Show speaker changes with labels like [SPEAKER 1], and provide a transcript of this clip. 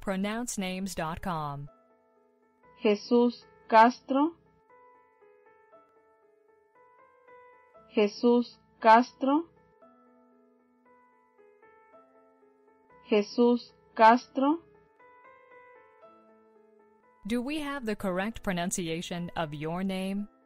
[SPEAKER 1] pronouncenames.com.
[SPEAKER 2] Jesús Castro, Jesús Castro, Jesús Castro.
[SPEAKER 1] Do we have the correct pronunciation of your name?